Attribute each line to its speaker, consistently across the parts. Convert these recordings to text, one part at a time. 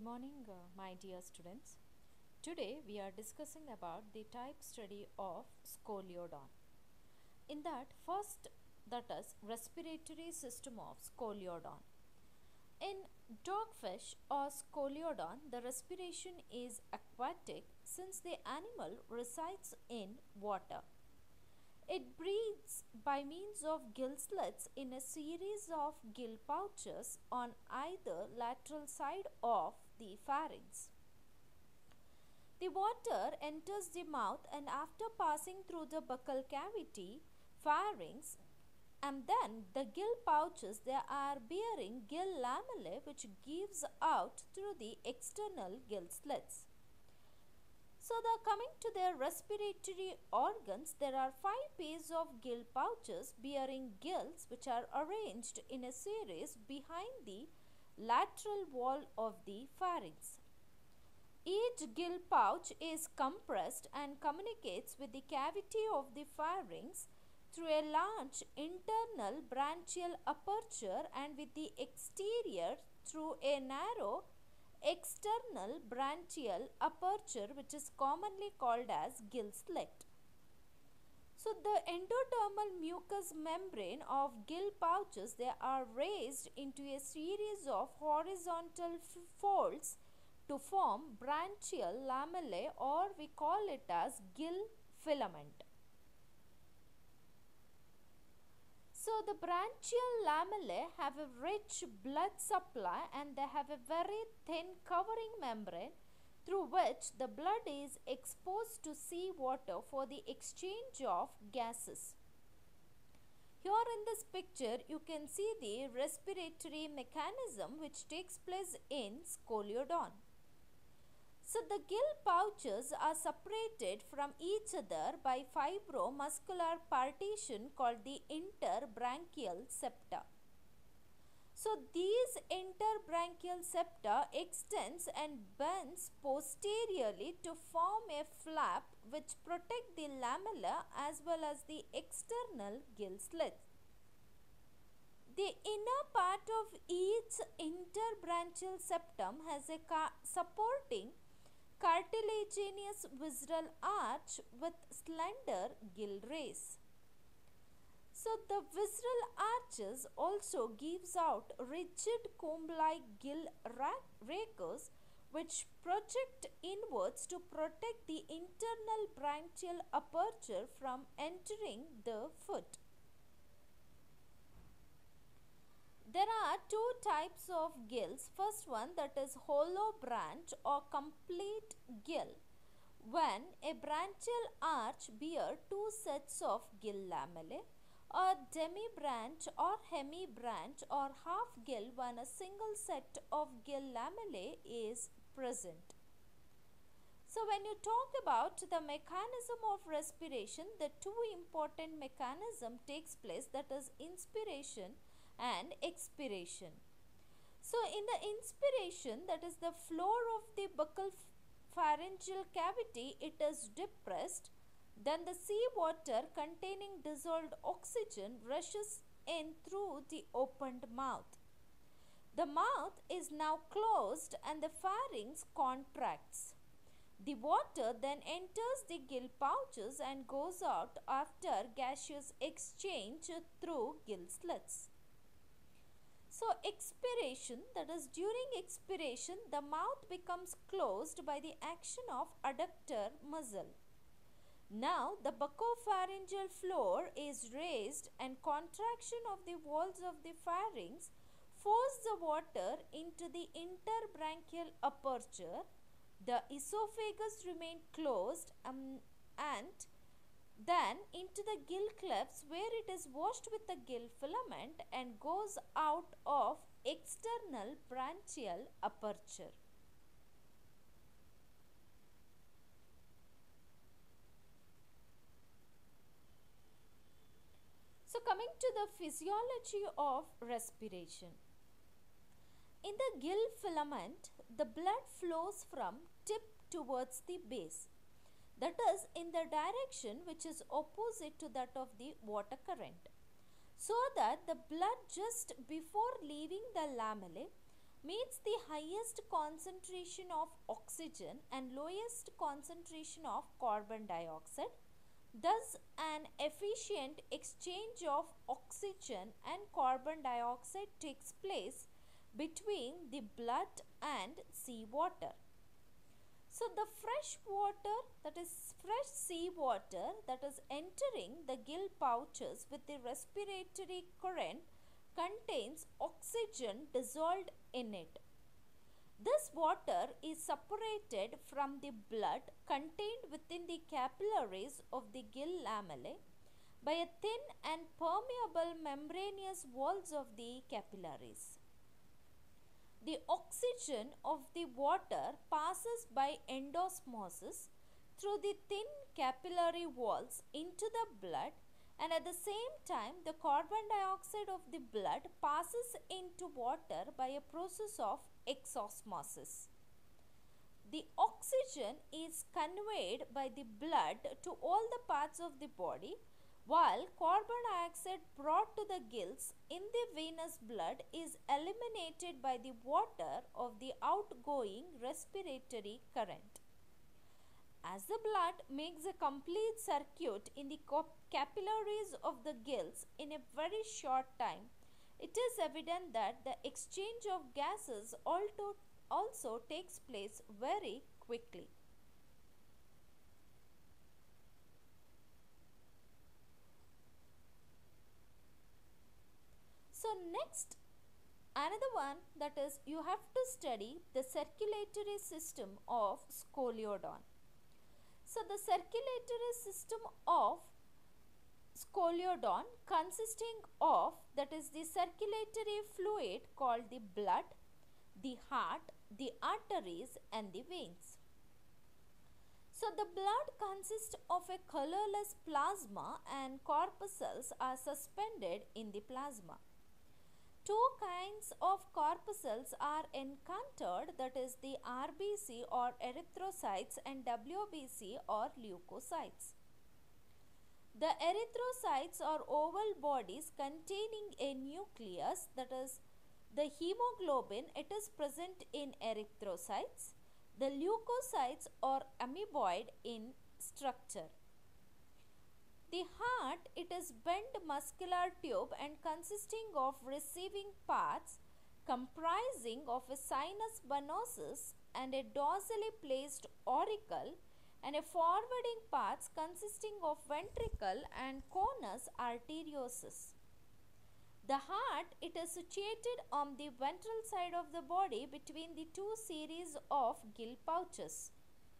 Speaker 1: Good morning, my dear students. Today we are discussing about the type study of scoliodon. In that, first, that is respiratory system of scoliodon. In dogfish or scoliodon, the respiration is aquatic since the animal resides in water. It breathes by means of gill slits in a series of gill pouches on either lateral side of the pharynx. The water enters the mouth and after passing through the buccal cavity, pharynx, and then the gill pouches, they are bearing gill lamellae which gives out through the external gill slits. So, coming to their respiratory organs, there are 5 pairs of gill pouches bearing gills which are arranged in a series behind the lateral wall of the pharynx. Each gill pouch is compressed and communicates with the cavity of the pharynx through a large internal branchial aperture and with the exterior through a narrow external branchial aperture which is commonly called as gill slit. So the endodermal mucous membrane of gill pouches, they are raised into a series of horizontal folds to form branchial lamellae, or we call it as gill filament. So the branchial lamellae have a rich blood supply and they have a very thin covering membrane through which the blood is exposed to seawater for the exchange of gases. Here in this picture you can see the respiratory mechanism which takes place in scoliodon. So the gill pouches are separated from each other by fibromuscular partition called the interbranchial septa. So these interbranchial septa extends and bends posteriorly to form a flap which protect the lamella as well as the external gill slits. The inner part of each interbranchial septum has a supporting cartilaginous visceral arch with slender gill rays. So the visceral arches also gives out rigid comb-like gill raches which project inwards to protect the internal branchial aperture from entering the foot. There are two types of gills. First one, that is hollow branch or complete gill, when a branchial arch bear two sets of gill lamellae, or demi-branch or hemi-branch or half gill when a single set of gill lamellae is present. So when you talk about the mechanism of respiration, the two important mechanism takes place, that is inspiration and expiration. So in the inspiration, that is the floor of the buccal pharyngeal cavity, it is depressed. Then the seawater containing dissolved oxygen rushes in through the opened mouth. The mouth is now closed and the pharynx contracts. The water then enters the gill pouches and goes out after gaseous exchange through gill slits. So expiration, that is during expiration, the mouth becomes closed by the action of adductor muscle. Now the buccopharyngeal floor is raised and contraction of the walls of the pharynx force the water into the interbranchial aperture. The esophagus remains closed and then into the gill clefts where it is washed with the gill filament and goes out of external branchial aperture. So coming to the physiology of respiration. In the gill filament, the blood flows from tip towards the base. That is in the direction which is opposite to that of the water current. So that the blood just before leaving the lamellae, means the highest concentration of oxygen and lowest concentration of carbon dioxide. Thus, an efficient exchange of oxygen and carbon dioxide takes place between the blood and seawater. So, the fresh water, that is fresh seawater, that is entering the gill pouches with the respiratory current, contains oxygen dissolved in it. This water is separated from the blood contained within the capillaries of the gill lamellae by a thin and permeable membranous walls of the capillaries. The oxygen of the water passes by endosmosis through the thin capillary walls into the blood, and at the same time the carbon dioxide of the blood passes into water by a process of exosmosis. The oxygen is conveyed by the blood to all the parts of the body, while carbon dioxide brought to the gills in the venous blood is eliminated by the water of the outgoing respiratory current. As the blood makes a complete circuit in the capillaries of the gills in a very short time, it is evident that the exchange of gases also takes place very quickly. So next, another one, that is, you have to study the circulatory system of Scoliodon. So the circulatory system of Scoliodon consisting of, that is, the circulatory fluid called the blood, the heart, the arteries and the veins. So the blood consists of a colorless plasma and corpuscles are suspended in the plasma. Two kinds of corpuscles are encountered, that is the RBC or erythrocytes and WBC or leukocytes. The erythrocytes are oval bodies containing a nucleus, that is the hemoglobin. It is present in erythrocytes. The leukocytes are amoeboid in structure. The heart, it is bent muscular tube and consisting of receiving parts comprising of a sinus venosus and a dorsally placed auricle, and a forwarding parts consisting of ventricle and conus arteriosus. The heart, it is situated on the ventral side of the body between the two series of gill pouches.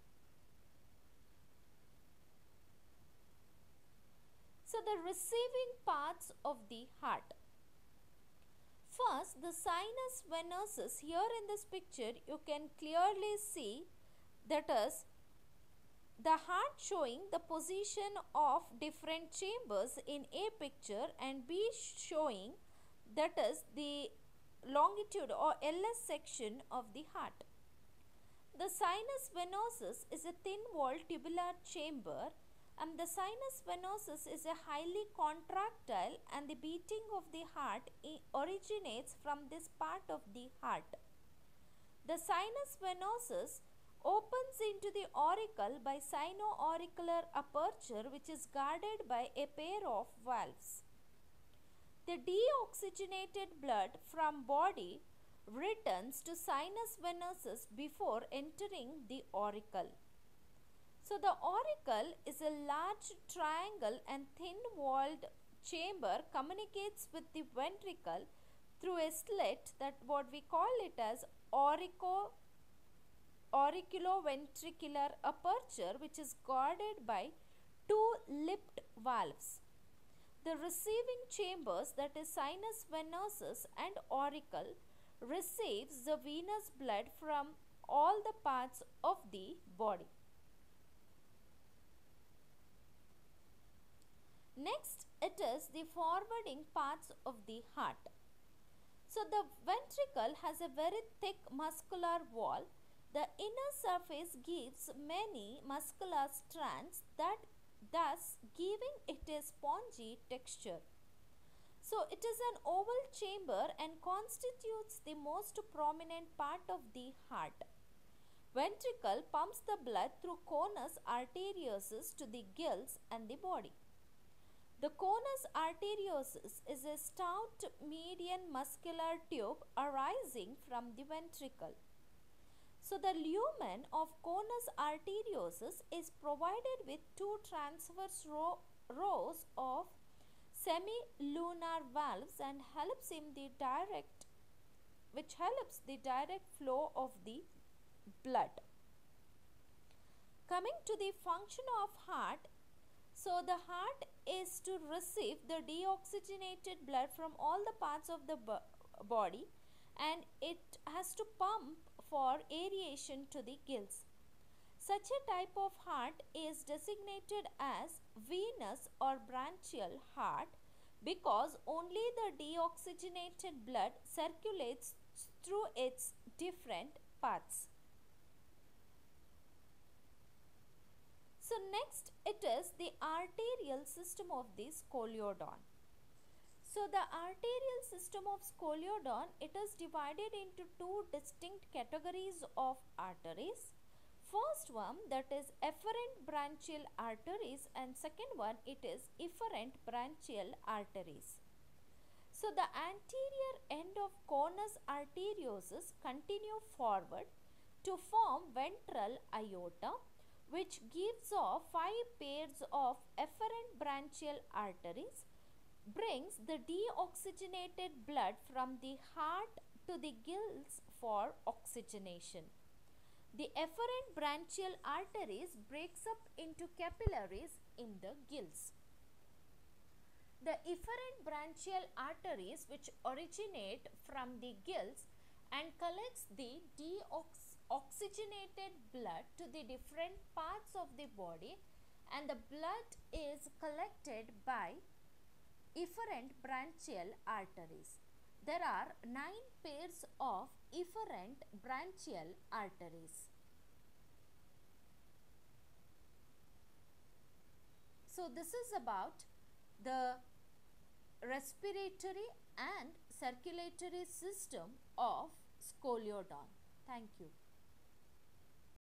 Speaker 1: So the receiving parts of the heart. First, the sinus venosus. Here in this picture you can clearly see, that is the heart showing the position of different chambers in A picture, and B showing, that is the longitude or LS section of the heart. The sinus venosus is a thin walled tubular chamber, and the sinus venosus is a highly contractile, and the beating of the heart originates from this part of the heart. The sinus venosus opens into the auricle by sino-auricular aperture, which is guarded by a pair of valves. The deoxygenated blood from body returns to sinus venosus before entering the auricle. So the auricle is a large triangle and thin-walled chamber, communicates with the ventricle through a slit, that what we call it as auriculoventricular aperture, which is guarded by two lipped valves. The receiving chambers, that is sinus venosus and auricle, receives the venous blood from all the parts of the body. Next, it is the forwarding parts of the heart. So the ventricle has a very thick muscular wall. The inner surface gives many muscular strands, that thus giving it a spongy texture. So it is an oval chamber and constitutes the most prominent part of the heart. Ventricle pumps the blood through conus arteriosus to the gills and the body. The conus arteriosus is a stout median muscular tube arising from the ventricle. So the lumen of conus arteriosus is provided with two transverse rows of semilunar valves and helps the direct flow of the blood. Coming to the function of heart, so the heart is to receive the deoxygenated blood from all the parts of the body, and it has to pump for aeration to the gills. Such a type of heart is designated as venous or branchial heart because only the deoxygenated blood circulates through its different parts. So next it is the arterial system of the scoliodon. So the arterial system of scoliodon, it is divided into two distinct categories of arteries. First one, that is efferent branchial arteries, and second one, it is efferent branchial arteries. So the anterior end of conus arteriosus continue forward to form ventral aorta, which gives off 5 pairs of efferent branchial arteries, brings the deoxygenated blood from the heart to the gills for oxygenation. The efferent branchial arteries breaks up into capillaries in the gills. The efferent branchial arteries, which originate from the gills and collects the deoxygenated blood to the different parts of the body, and the blood is collected by efferent branchial arteries. There are 9 pairs of efferent branchial arteries. So this is about the respiratory and circulatory system of scoliodon. Thank you.